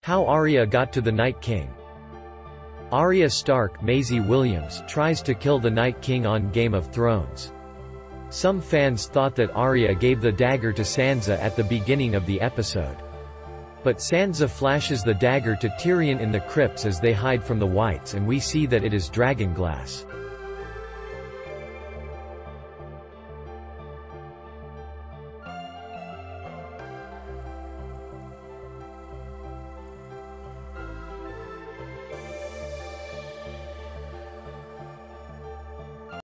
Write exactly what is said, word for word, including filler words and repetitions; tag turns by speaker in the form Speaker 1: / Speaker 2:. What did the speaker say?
Speaker 1: How Arya got to the Night King. Arya Stark, Maisie Williams, tries to kill the Night King on Game of Thrones. Some fans thought that Arya gave the dagger to Sansa at the beginning of the episode. But Sansa flashes the dagger to Tyrion in the crypts as they hide from the Wights, and we see that it is dragonglass.